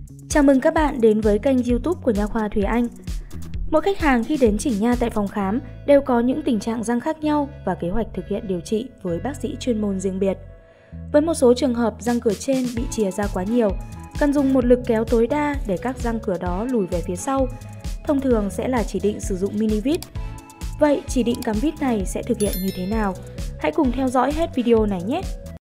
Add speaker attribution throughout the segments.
Speaker 1: Chào mừng các bạn đến với kênh YouTube của Nha khoa Thùy Anh. Mỗi khách hàng khi đến chỉnh nha tại phòng khám đều có những tình trạng răng khác nhau và kế hoạch thực hiện điều trị với bác sĩ chuyên môn riêng biệt. Với một số trường hợp răng cửa trên bị chìa ra quá nhiều, cần dùng một lực kéo tối đa để các răng cửa đó lùi về phía sau. Thông thường sẽ là chỉ định sử dụng mini vít. Vậy chỉ định cắm vít này sẽ thực hiện như thế nào? Hãy cùng theo dõi hết video này nhé!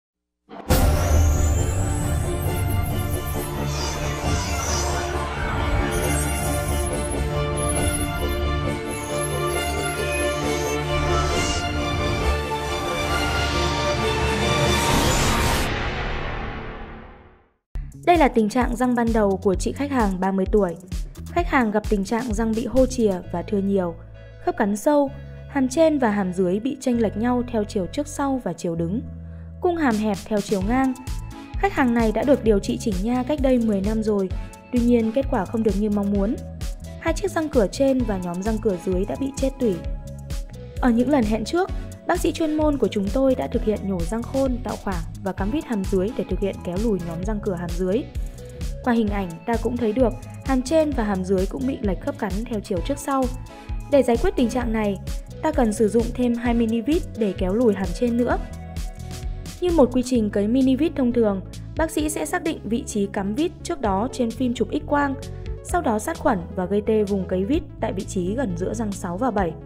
Speaker 1: Đây là tình trạng răng ban đầu của chị khách hàng 30 tuổi. Khách hàng gặp tình trạng răng bị hô chìa và thưa nhiều, khớp cắn sâu, hàm trên và hàm dưới bị chênh lệch nhau theo chiều trước sau và chiều đứng, cung hàm hẹp theo chiều ngang. Khách hàng này đã được điều trị chỉnh nha cách đây 10 năm rồi, tuy nhiên kết quả không được như mong muốn. Hai chiếc răng cửa trên và nhóm răng cửa dưới đã bị chết tủy. Ở những lần hẹn trước, bác sĩ chuyên môn của chúng tôi đã thực hiện nhổ răng khôn, tạo khoảng và cắm vít hàm dưới để thực hiện kéo lùi nhóm răng cửa hàm dưới. Qua hình ảnh, ta cũng thấy được hàm trên và hàm dưới cũng bị lệch khớp cắn theo chiều trước sau. Để giải quyết tình trạng này, ta cần sử dụng thêm 2 mini vít để kéo lùi hàm trên nữa. Như một quy trình cấy mini vít thông thường, bác sĩ sẽ xác định vị trí cắm vít trước đó trên phim chụp X-quang, sau đó sát khuẩn và gây tê vùng cấy vít tại vị trí gần giữa răng 6 và 7.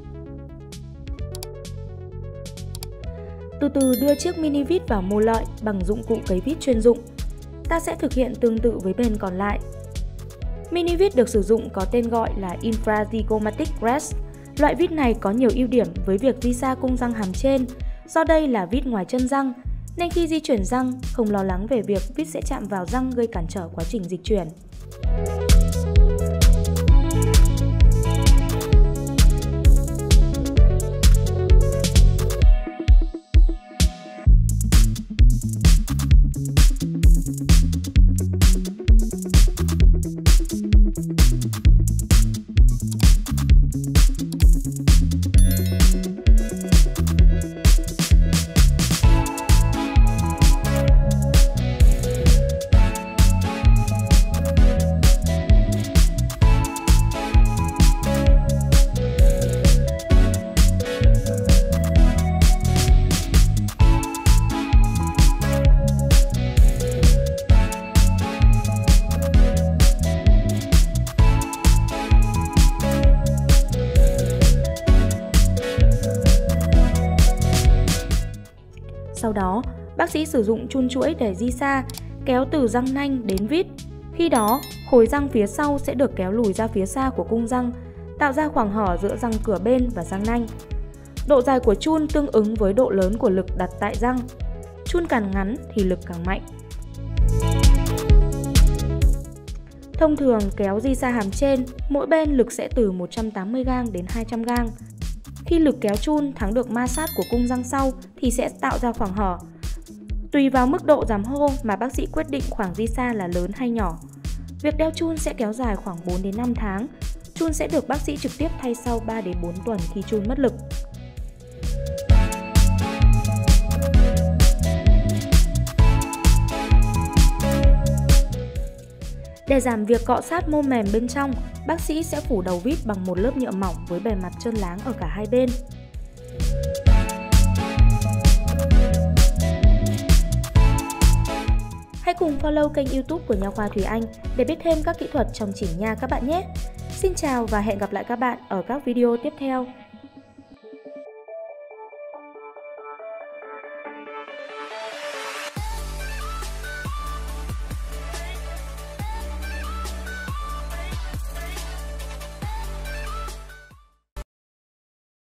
Speaker 1: Từ từ đưa chiếc mini vít vào mô lợi bằng dụng cụ cấy vít chuyên dụng. Ta sẽ thực hiện tương tự với bên còn lại. Mini vít được sử dụng có tên gọi là Infrazygomatic Rest. Loại vít này có nhiều ưu điểm với việc di xa cung răng hàm trên, do đây là vít ngoài chân răng, nên khi di chuyển răng không lo lắng về việc vít sẽ chạm vào răng gây cản trở quá trình dịch chuyển. Sau đó, bác sĩ sử dụng chun chuỗi để di xa, kéo từ răng nanh đến vít. Khi đó, khối răng phía sau sẽ được kéo lùi ra phía xa của cung răng, tạo ra khoảng hở giữa răng cửa bên và răng nanh. Độ dài của chun tương ứng với độ lớn của lực đặt tại răng. Chun càng ngắn thì lực càng mạnh. Thông thường kéo di xa hàm trên, mỗi bên lực sẽ từ 180 gang đến 200 gang. Khi lực kéo chun thắng được ma sát của cung răng sau thì sẽ tạo ra khoảng hở. Tùy vào mức độ giảm hô mà bác sĩ quyết định khoảng di xa là lớn hay nhỏ. Việc đeo chun sẽ kéo dài khoảng 4 đến 5 tháng. Chun sẽ được bác sĩ trực tiếp thay sau 3 đến 4 tuần khi chun mất lực. Để giảm việc cọ sát mô mềm bên trong, bác sĩ sẽ phủ đầu vít bằng một lớp nhựa mỏng với bề mặt trơn láng ở cả hai bên. Hãy cùng follow kênh YouTube của Nha khoa Thùy Anh để biết thêm các kỹ thuật trong chỉnh nha các bạn nhé! Xin chào và hẹn gặp lại các bạn ở các video tiếp theo!